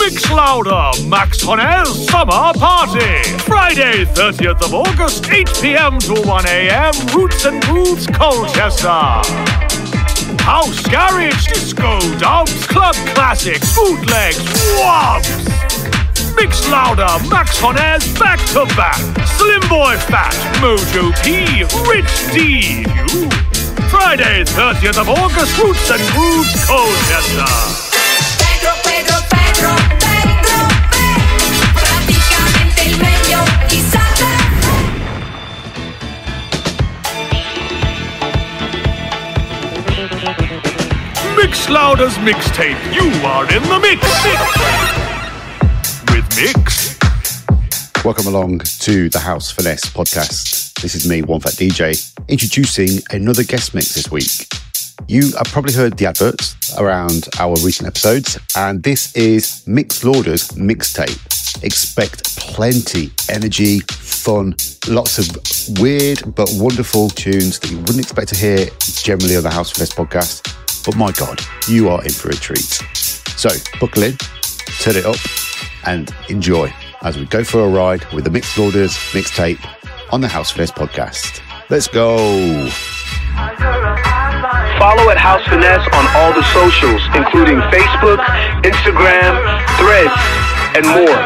Mix Louder, Max Tonel's Summer Party. Friday, 30th of August, 8 p.m. to 1 a.m. Roots and Grooves, Colchester. House, garage, disco, dubs, club classics, bootlegs, wobs. Mix Louder, Max Tonez, back to back. Slim Boy Fat, Mojo P, Rich D. Friday, 30th of August, Roots and Grooves, Colchester. Pedro, praticamente il meglio di Mix Louder's mixtape, you are in the mix. With Mix. Welcome along to the House Finesse podcast. This is me, One Fat DJ, introducing another guest mix this week. You have probably heard the adverts around our recent episodes, and this is Mix Lauder's mixtape. Expect plenty, energy, fun, lots of weird but wonderful tunes that you wouldn't expect to hear generally on the House Finesse podcast. But my God, you are in for a treat. So buckle in, turn it up, and enjoy as we go for a ride with the Mix Lauder's mixtape on the House Finesse podcast. Let's go. Follow at House Finesse on all the socials, including Facebook, Instagram, Threads, and more.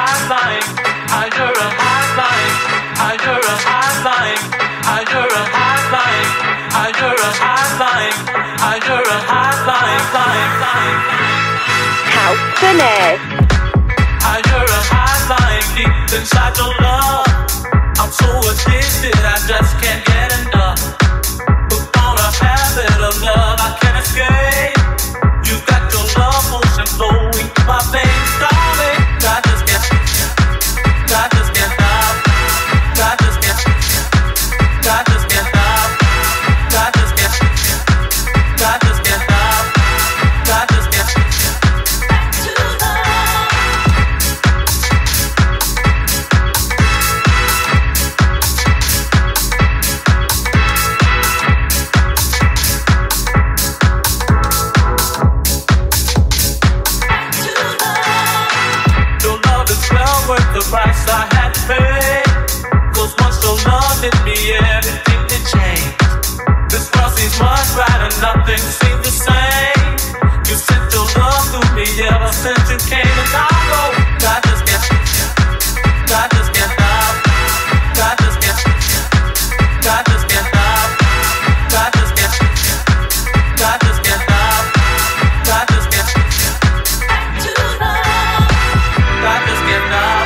House Finesse. I hear a hotline deep inside your love. I'm so addicted, I just can't get enough. Hooked on a habit of love, I can't escape. You got your love motion flowing through my veins, darling. I just can't stop. I just can't stop. I just can't stop. I just can't stop. I just can't stop. I just can't stop. I just can't stop. The price I had to pay, 'cause once your love hit me, everything did change. This world seems much brighter, nothing seems the same. You sent your love through me ever since you came, and I know I just can't stop. I just can't stop. I just can't stop. I just can't stop. I just can't stop. I just can't stop. I just can't stop. I just can't stop.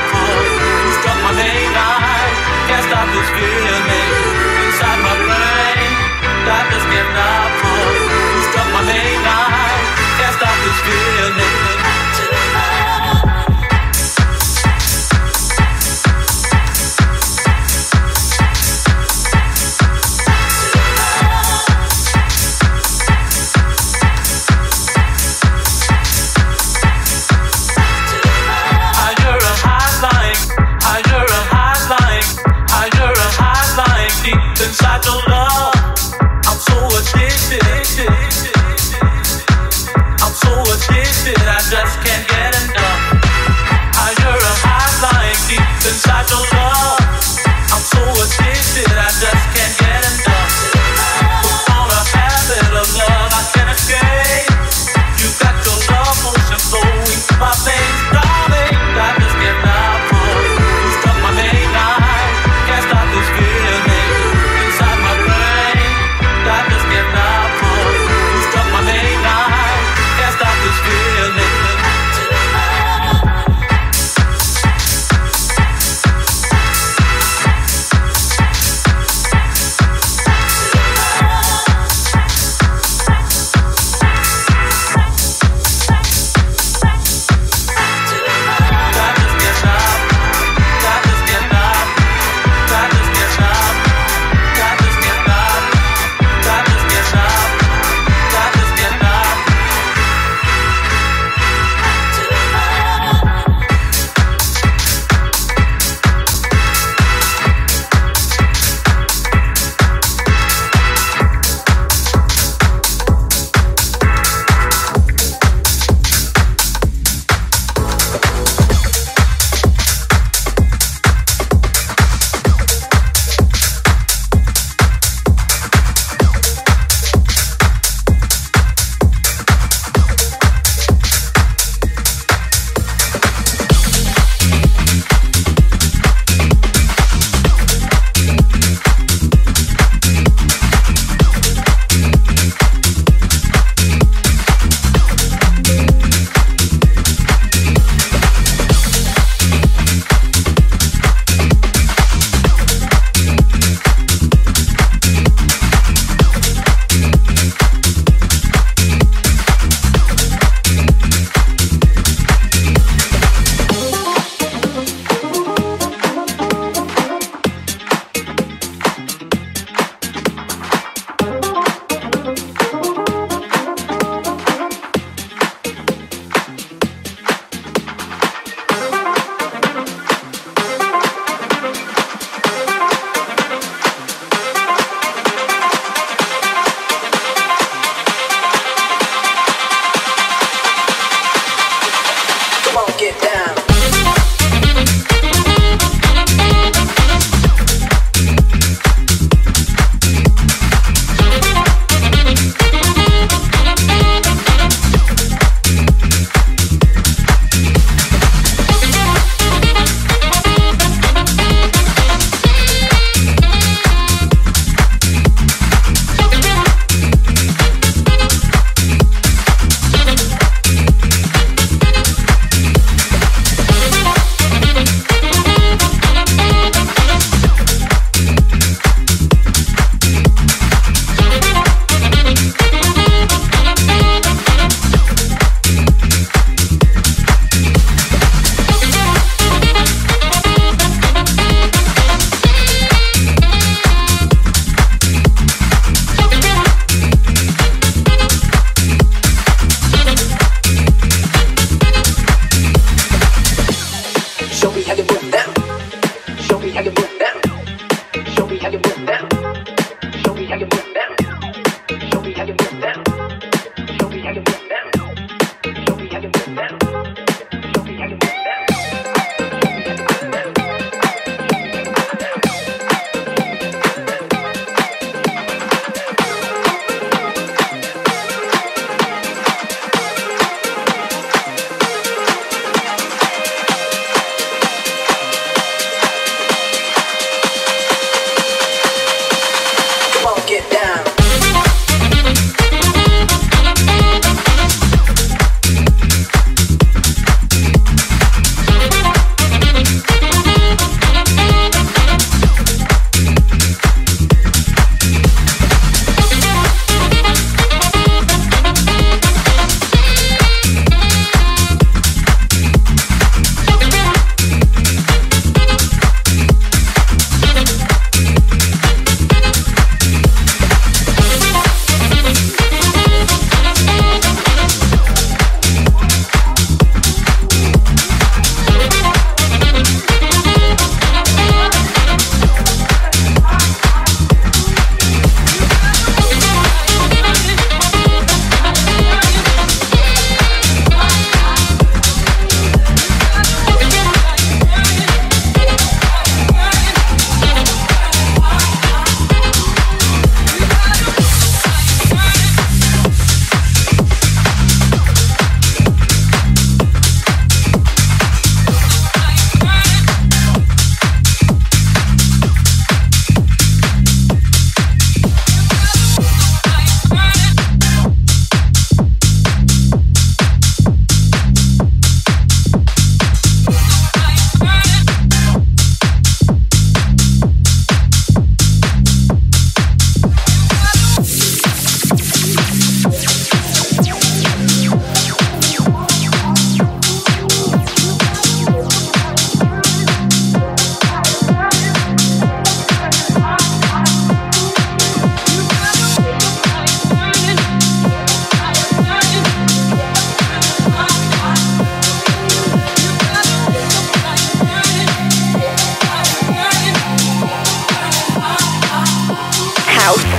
Can't stop this feeling inside my brain. I just can't stop. You struck my main line. Can't stop this feeling.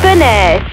Finesse.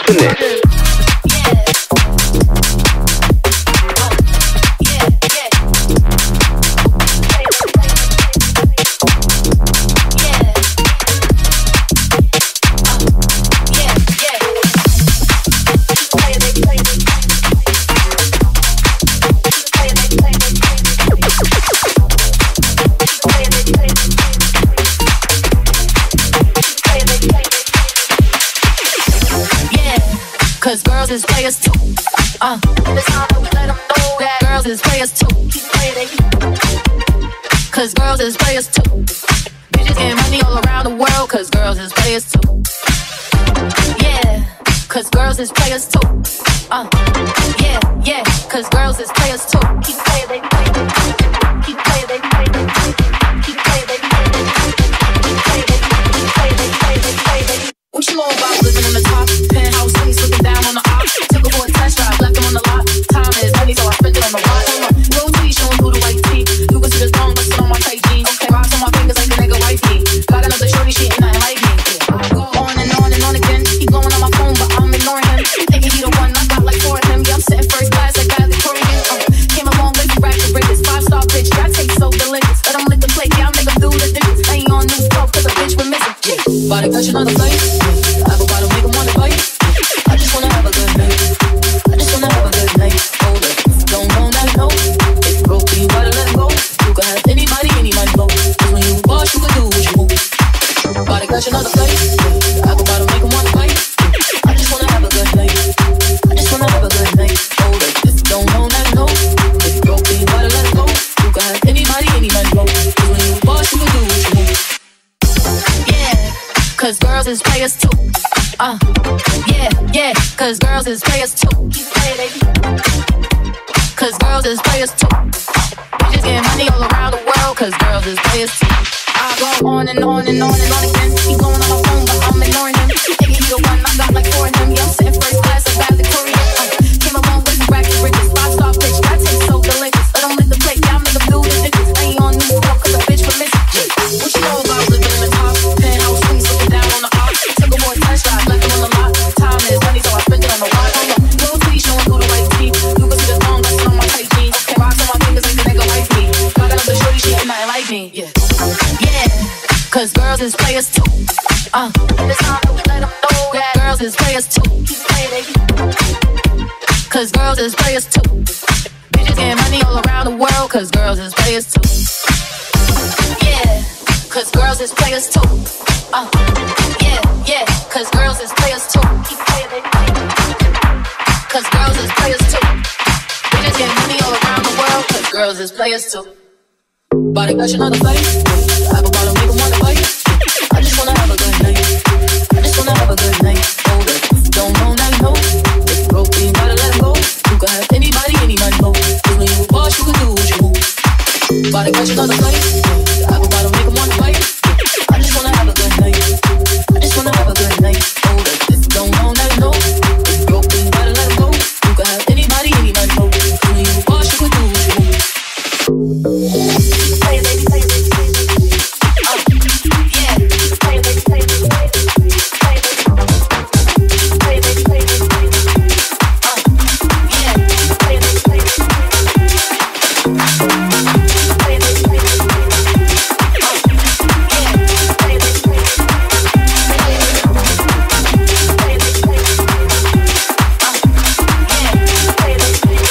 Finesse. Cause girls is players too. It's time that we let them know that girls is players too. Cause girls is players too. Bitches getting money all around the world. Cause girls is players too. Yeah, cause girls is players too. Yeah, cause girls is players too. Keep playing, baby, keep playing, baby, keep playing, baby, keep playing, baby, keep playing, baby. What you know about living in the top penthouse suites, looking down on the ops? Took her for a test drive, left him on the lot. Time is money, so I spent it on the watch. Roll T, showing through the white tee. You can see the thong, but still on my tight jeans. Okay, rocks on my fingers like the nigga wife me. Got another shorty, she ain't nothing like me. I go on and on again. He blowing on my phone, but I'm ignoring him. Thinking he the one, I got like 4 of him. Yeah, I'm sitting first class like valedictorian. Came a long way from rack to riches. 5-star bitch, that tastes so delicious. Let him lick the plate, yeah, I'll make him do the dishes. I ain't on new stuff, cause a bitch been missing. Body touching on the plate. I go by to make him wanna fight. I just wanna have a good night. I just wanna have a good night. Hold up, don't know that no. If you broke me, you gotta let it go. You can have anybody go. Cause when you boss, you can do what you want. Body touching on the plate. I go by to make him wanna fight. I just wanna have a good night. I just wanna have a good night. Hold up, if you don't know that no. If you broke me, you gotta let it go. You can have anybody go. Cause when you boss, you can do what you want. Cause girls is players too. Yeah, cause girls is players too. Cause girls is players too. Bitches getting money all around the world. Cause girls is players too. I go on and on again. He blowing on my phone, but I'm ignoring him. Thinking he the one, I got like 4 of him. Yeah, I'm sitting first class like valedictorian. Came a long way from rack to riches. 5-star bitch, that tastes so delicious. Let him lick the plate, yeah, I'll make him do the dishes. I ain't on new stuff, cause a bitch been missing. What you know about living in the top penthouse suites, looking down on the ops? Took her for a test drive, left him on the lot. Time is money, so I spent it on the watch. Roll T, showing through the white tee. You can see the thong, but still on my tight jeans. Okay, rocks on my fingers like the nigga wife me. Got another shorty, she ain't nothing like me. Yeah, cause girls is players too. It's time that we let them know that girls is players too. Keep playing, baby. Cause girls is players too. Bitches getting money all around the world. Cause girls is players too. Yeah, cause girls is players too. Yeah, cause girls is players too. Keep playing, baby. Cause girls is players too. Bitches getting money all around the world. Cause girls is players too. Body touching on the face. I go bottom, make 'em wanna fight. I just wanna have a good night. I just wanna have a good night. Hold up, don't know now you know. If you broke me, you gotta let it go. You can have anybody go. Cause when you boss, you can do what you want. Body touching on the face. I go bottom, make 'em wanna fight. I just wanna have a good night. I just wanna have a good night. Hold up, if you don't know now you know. If you broke me, you gotta let it go. You can have anybody go. Cause when you boss, you can do what you want. Play, baby, play, baby, play, baby. Yeah, play, baby, play, baby, play, baby. Play, baby, play, baby, play, baby. Yeah, play, baby, play, baby, play, baby. Play, baby, play, baby, play, baby. Yeah, play, baby, play, baby, play, baby. Play, baby, play, baby, play, baby. Yeah, play, baby, play, baby.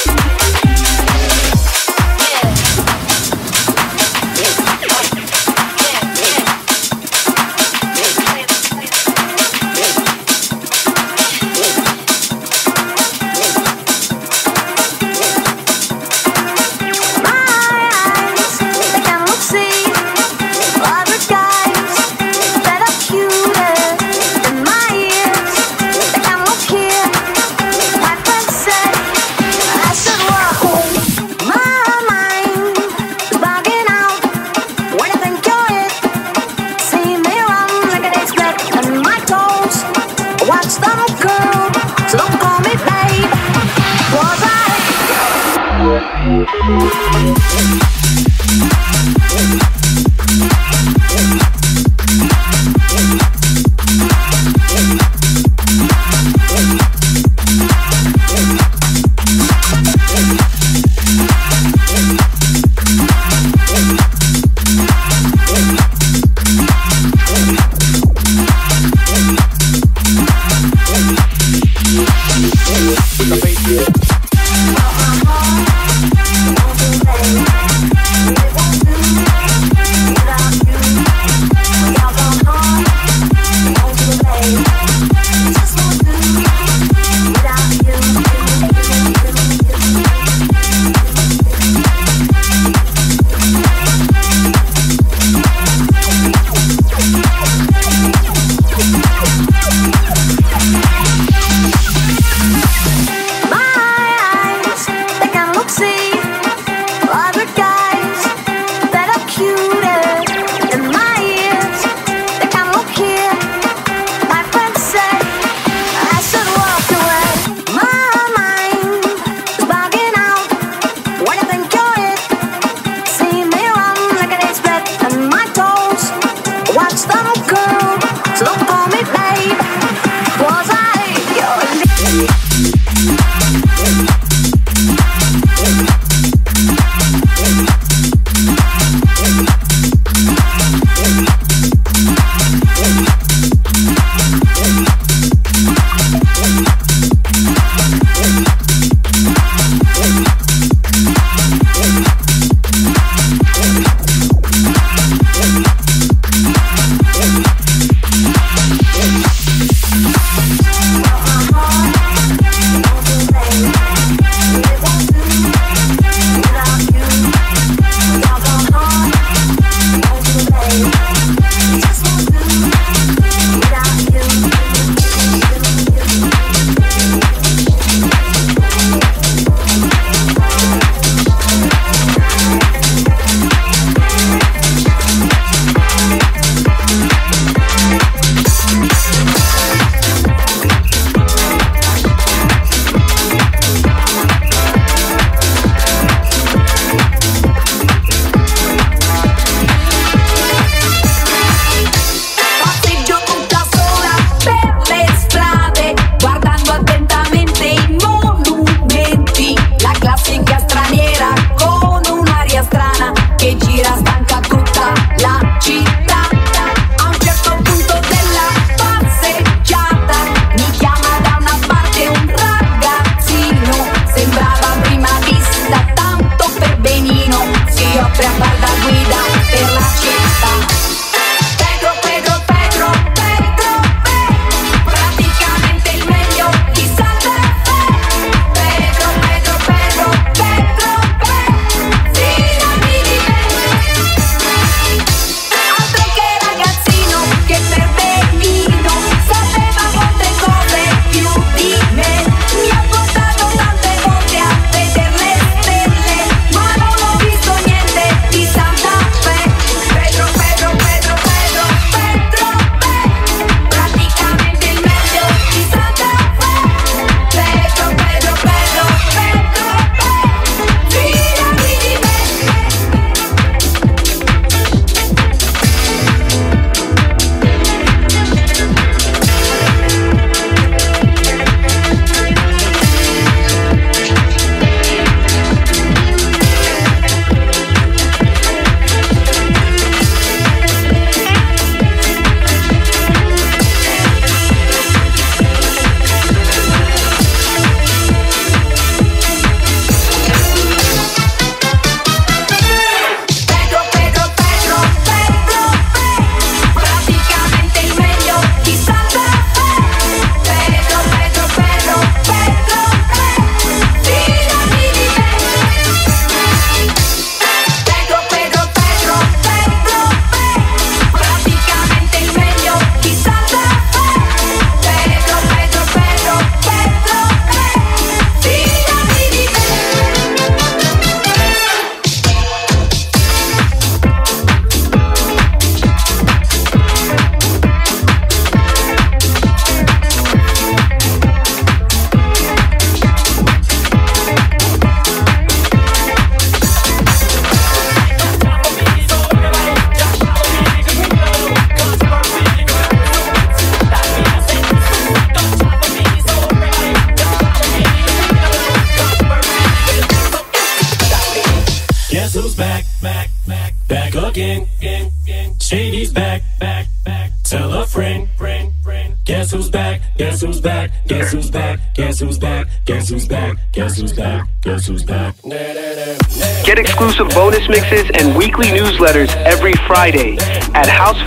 back again. Shady's back. Tell a friend. Guess who's back? Guess who's back? Guess who's back? Guess who's back? Guess who's back? Guess who's back? Guess who's back? Get exclusive bonus mixes and weekly newsletters every Friday at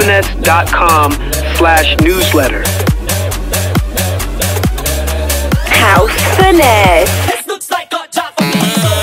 housefinesse.com/newsletter. House Finesse. This looks like a job for me.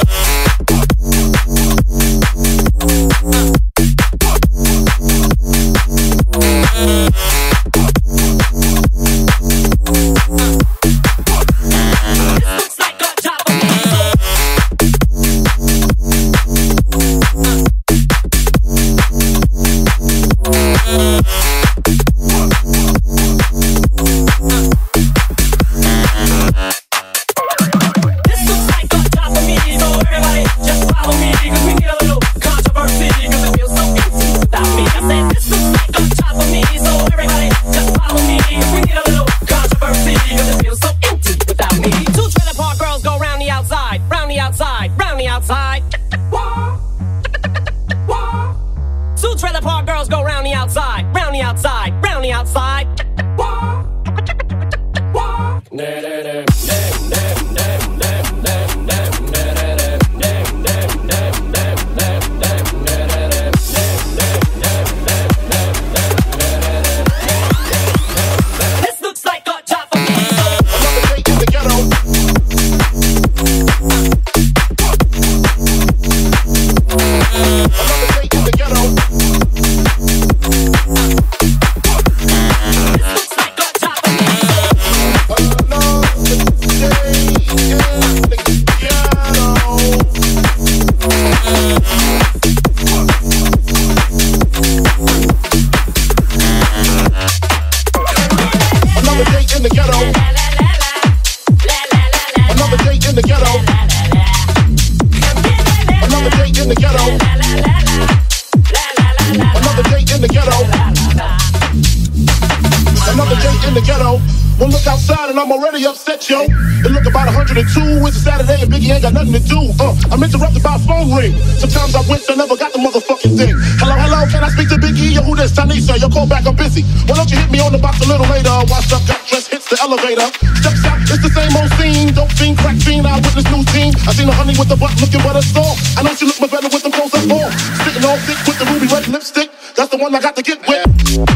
I'm interrupted by a phone ring. Sometimes I wish I never got the motherfucking thing. Hello, can I speak to Big E? Or who this? Tanisha, your call back, I'm busy. Why don't you hit me on the box a little later? Washed up, got dressed, hits the elevator. Steps out, it's the same old scene. Dope fiend, crack fiend, eyewitness new team. I seen a honey with the butt looking but a sore. I know she look much better with them clothes up on. Sitting all thick with the ruby red lipstick. That's the one I got to get with.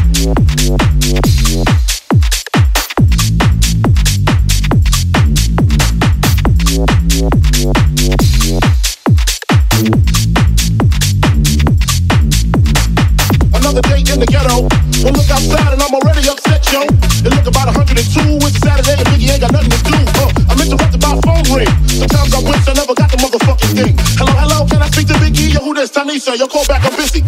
Well, look outside and I'm already upset, yo. It look about 102, it's Saturday and Biggie ain't got nothing to do. I'm interrupted by a phone ring. Sometimes I wish I never got the motherfucking thing. Hello, can I speak to Big E? Yo, who this? Tanisha, your call back, I'm busy.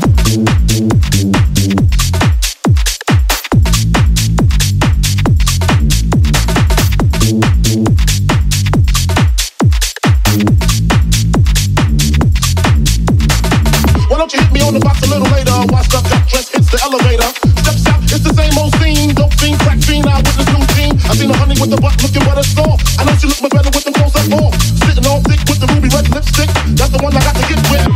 Why don't you hit me on the box a little later? Washed up, got dressed, hits the elevator. Steps out, it's the same old scene. Dope fiend, crack fiend, eyewitness new team. I seen a honey with the butt looking but a sore. I know she look much better with them clothes up on. Sitting all thick with the ruby red lipstick. That's the one I got to get with.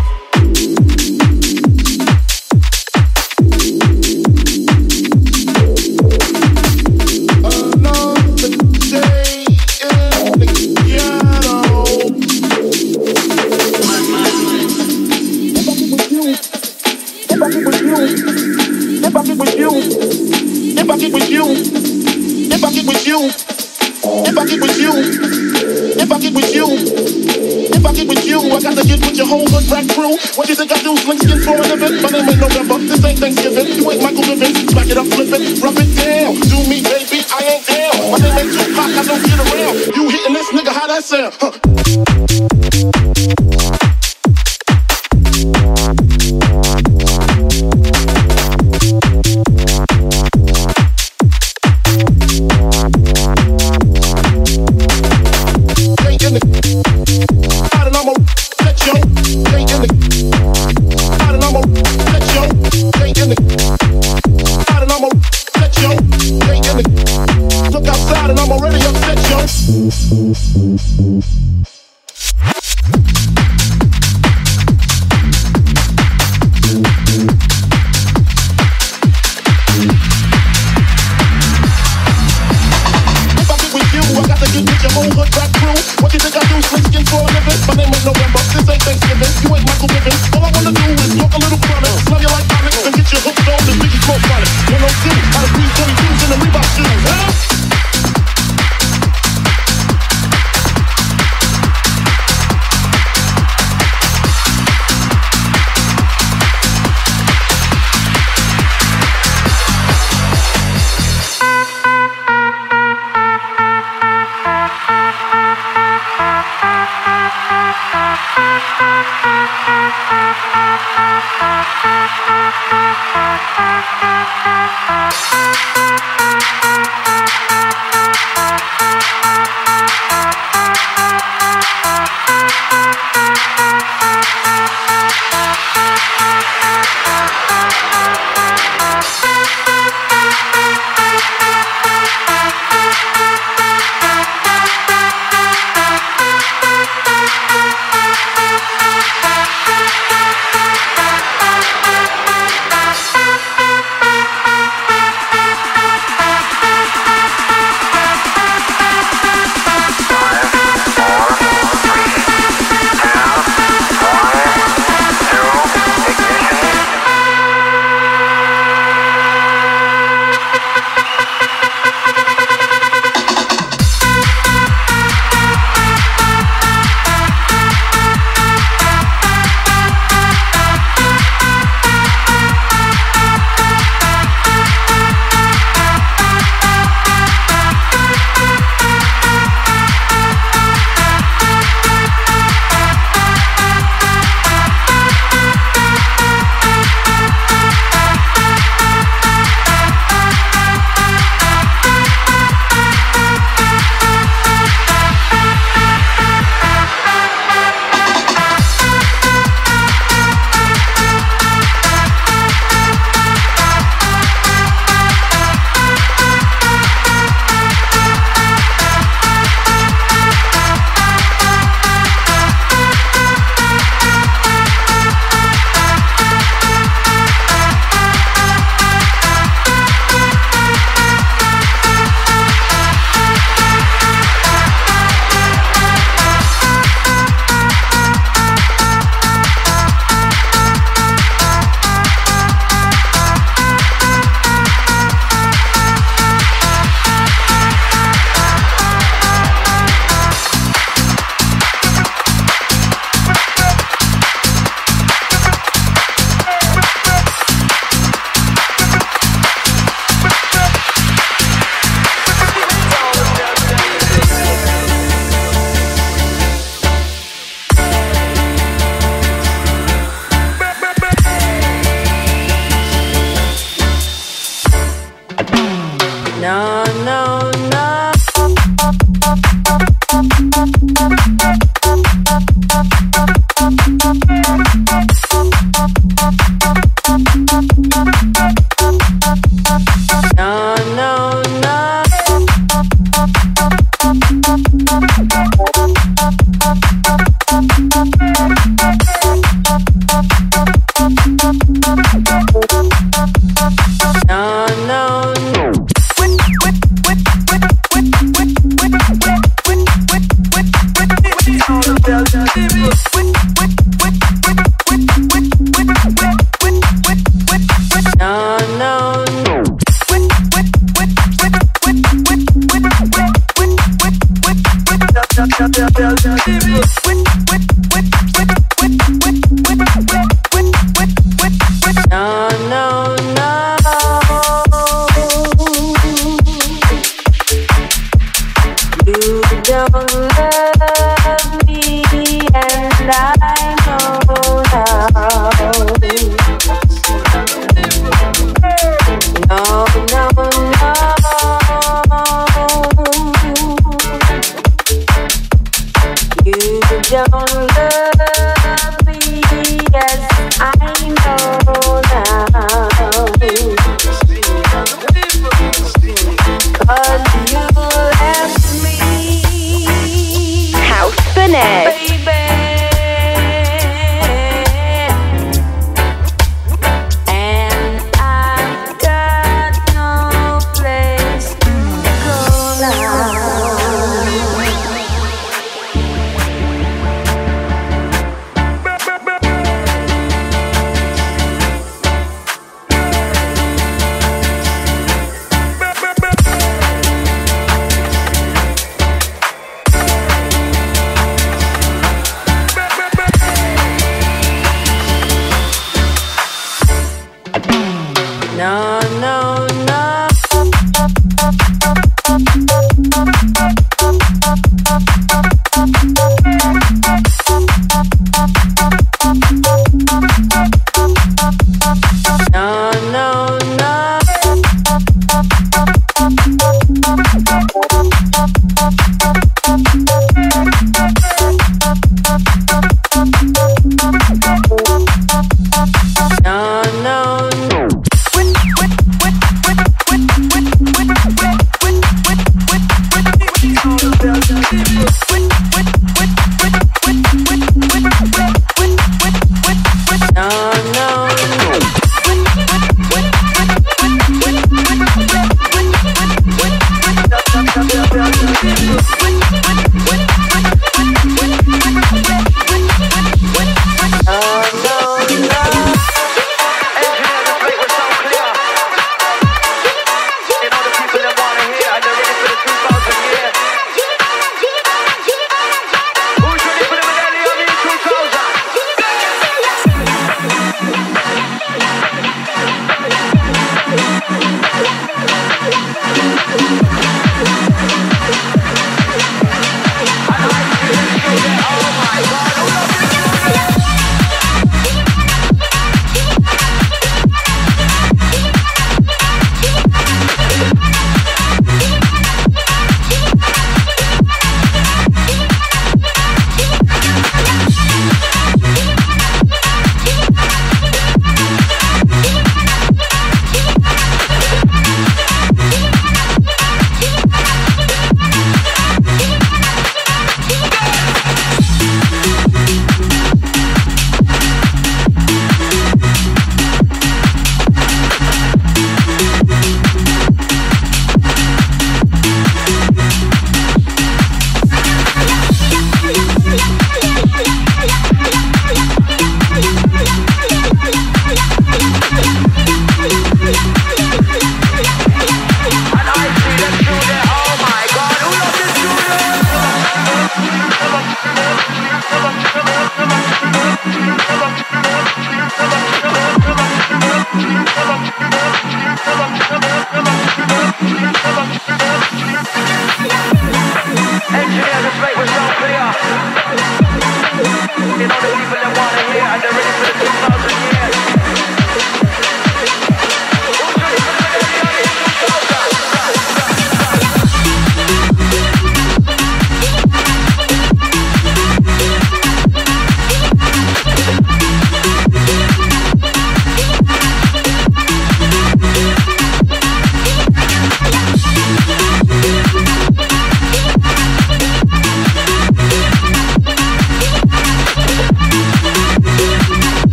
I got to get with your whole hood rap crew. What do you think I do? Sling skin for a living? My name ain't November, this ain't Thanksgiving. You ain't Michael Vivian, smack it up, flip it, rub it down. Do me, baby, I ain't down. My name ain't Tupac, I don't get around. You hitting this nigga, how that sound?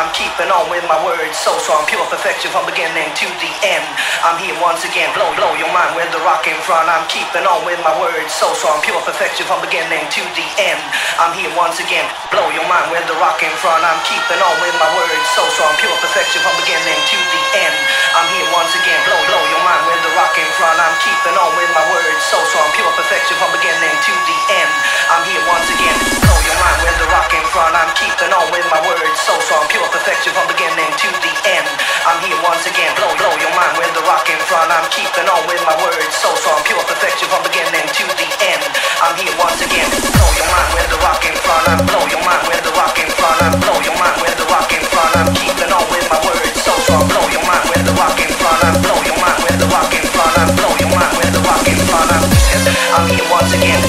I'm keeping on with my words so strong, pure perfection from beginning to the end. I'm here once again, blow your mind with the rock in front. I'm keeping on with my words so strong, pure perfection from beginning to the end. I'm here once again, blow your mind with the rock in front. I'm keeping on with my words so strong, pure perfection from beginning to the end. I'm here once again, blow your mind with the rock in front. I'm keeping on with my words so strong, pure perfection from beginning to the end. I'm here once again, blow your mind with the rock in front. I'm keeping on with my words so strong, pure perfection from beginning to the end. I'm here once again, blow your mind with the rock in front. I'm keeping on with my words so strong, pure perfection from beginning to the end. I'm here once again, blow your mind with the rock in front. I'm blow your mind with the rock in front. I'm blow your mind with the rock in front. I'm keeping on with my words so strong, blow your mind with the rock in front. I'm blow your mind with the rock in front. I'm blow your mind with the rock in front. I'm here once again.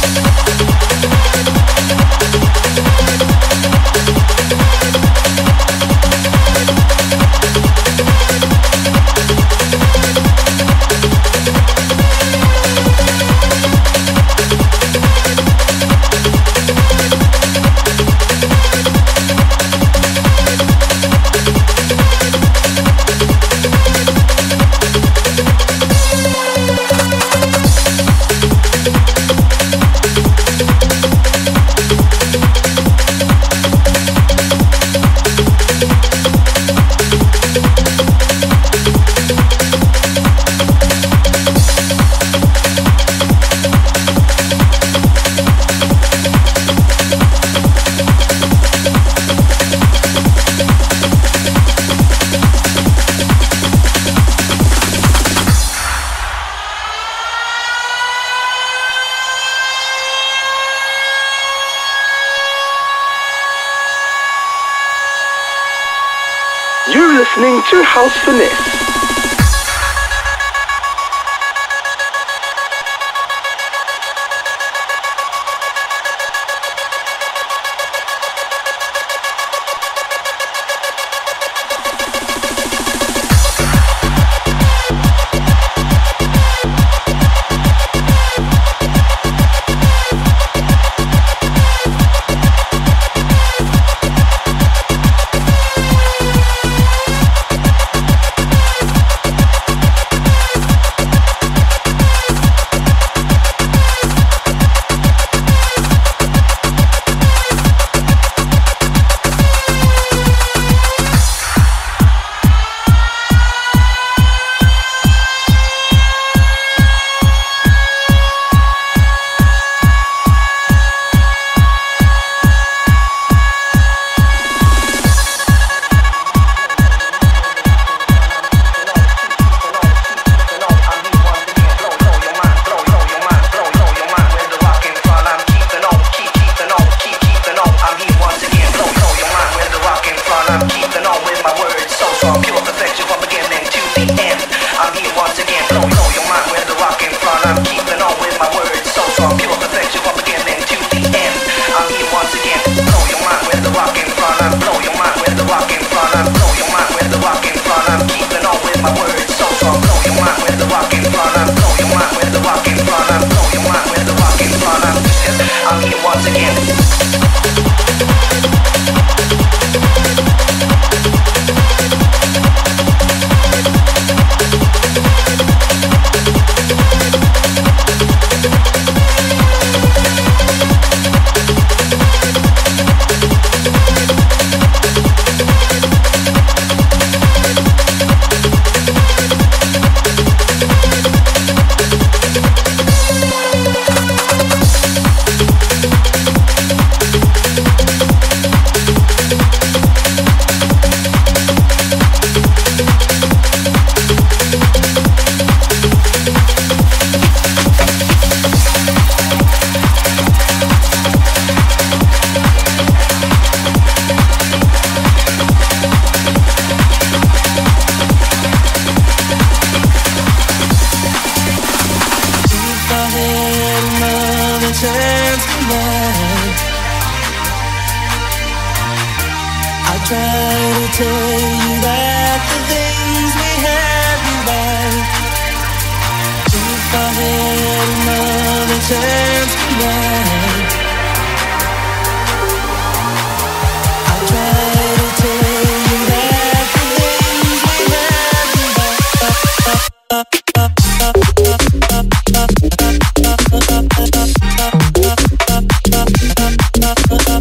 You're listening to House Finesse. Try to tell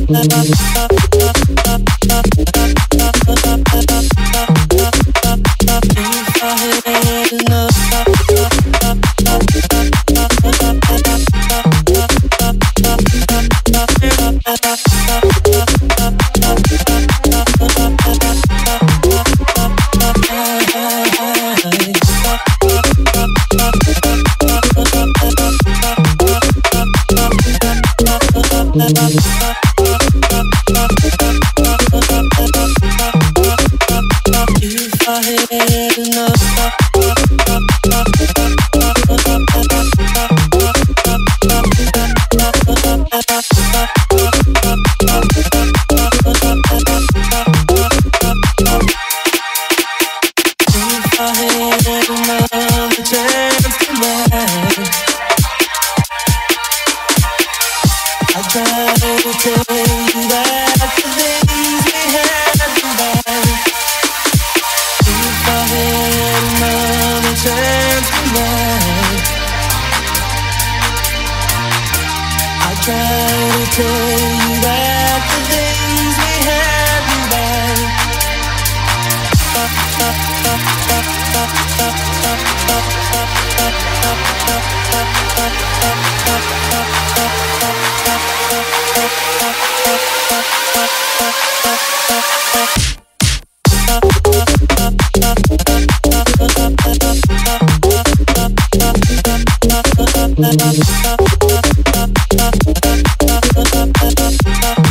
We'll be right back.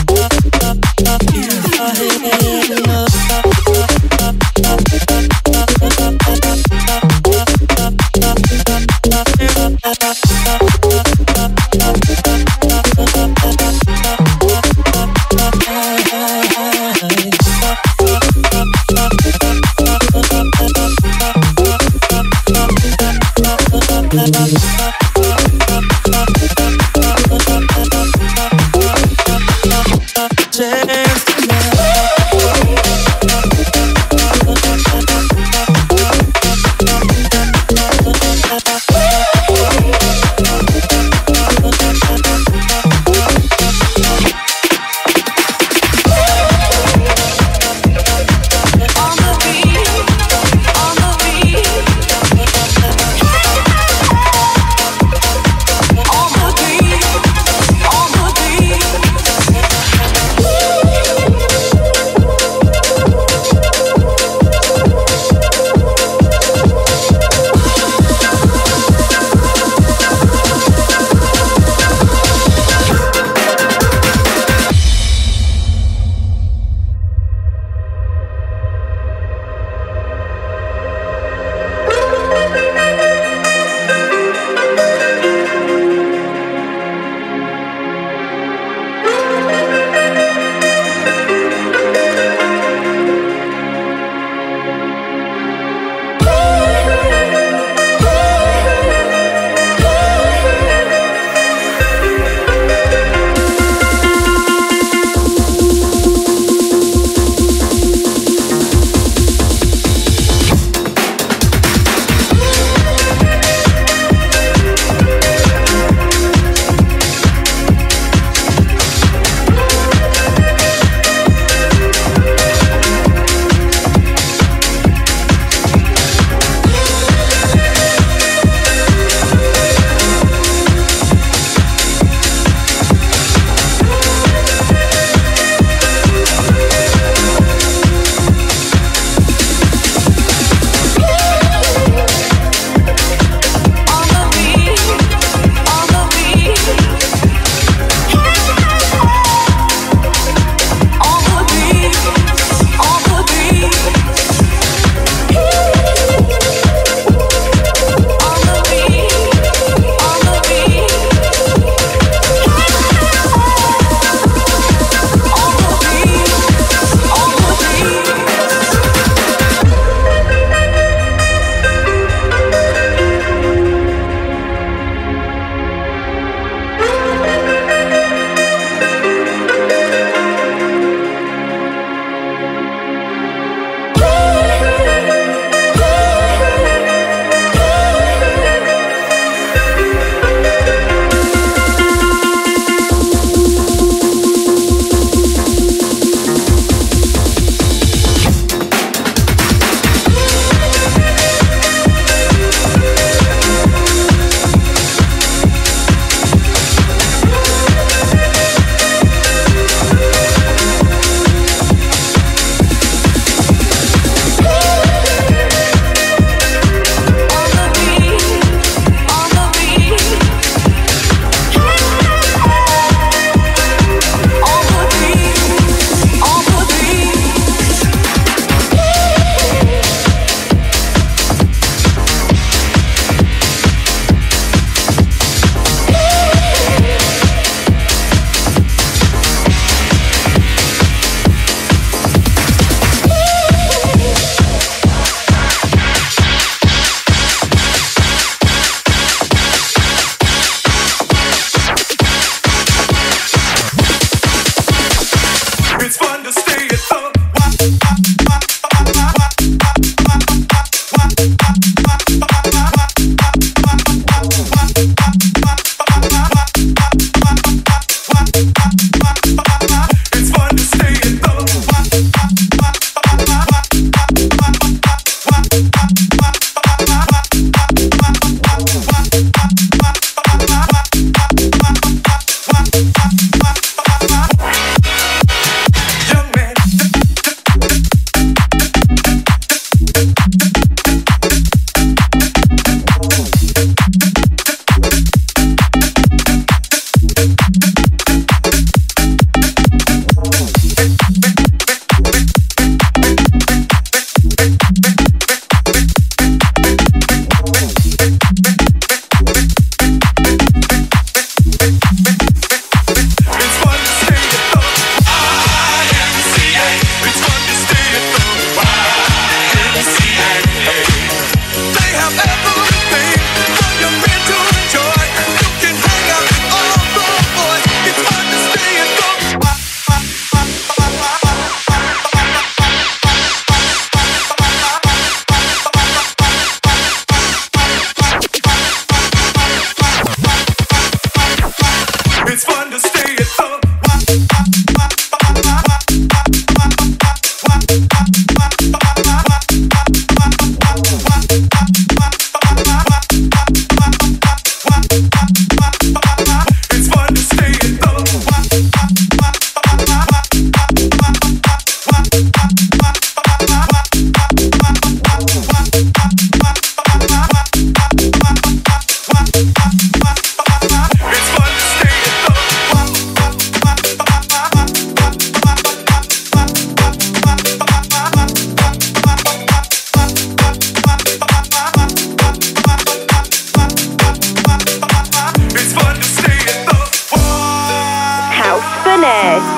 House Finesse.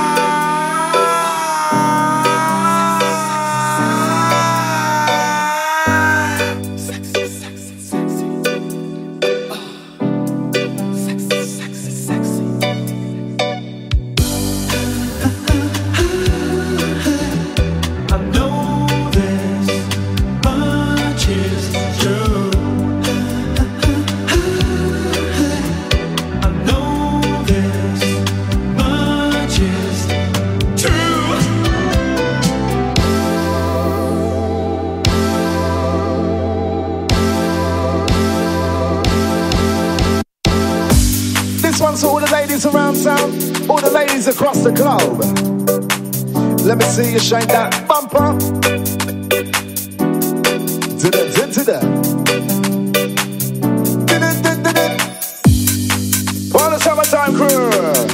To all the ladies around town, all the ladies across the globe. Let me see you shake that bumper. To all the summertime crew,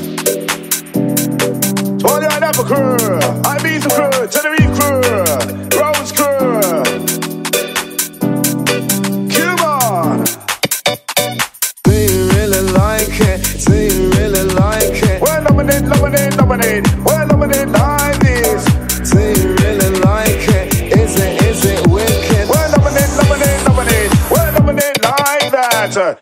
to all the Napa crew, Ibiza crew, Tenerife crew, Rose crew. Come on. Do you really like it? Do you really like it? Well, nominate, well, nominate like this. Do you really like it? Is it wicked? Well, nominate, well, nominate like that.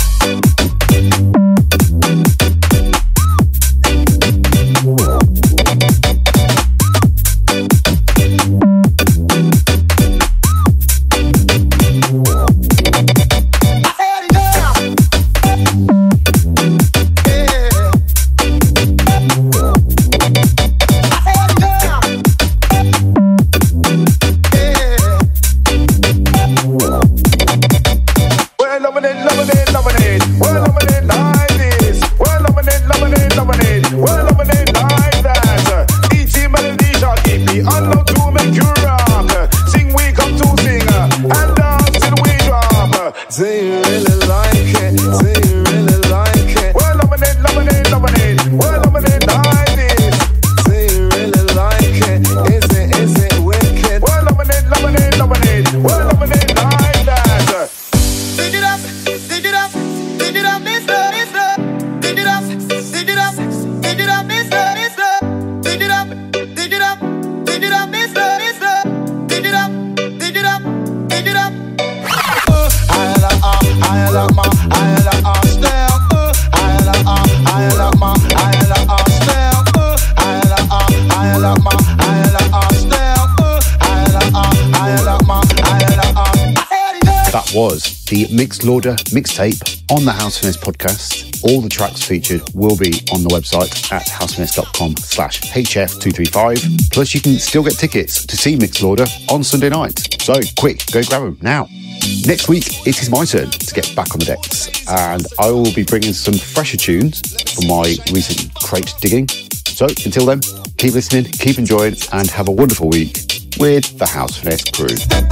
Was the Mixlorder mixtape on the House Finesse podcast. All the tracks featured will be on the website at housefinesse.com/HF235. Plus, you can still get tickets to see Mixlorder on Sunday night. So quick, go grab them now. Next week, it is my turn to get back on the decks, and I will be bringing some fresher tunes from my recent crate digging. So until then, keep listening, keep enjoying, and have a wonderful week with the House Finesse crew.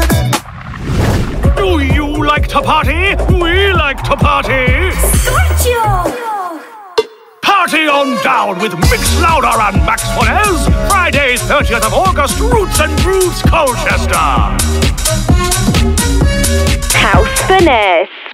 Do you like to party? We like to party. Scorcho! Party on down with Mixlorder and Max Fornez. Friday, 30th of August, Roots and Grooves, Colchester. House Finesse.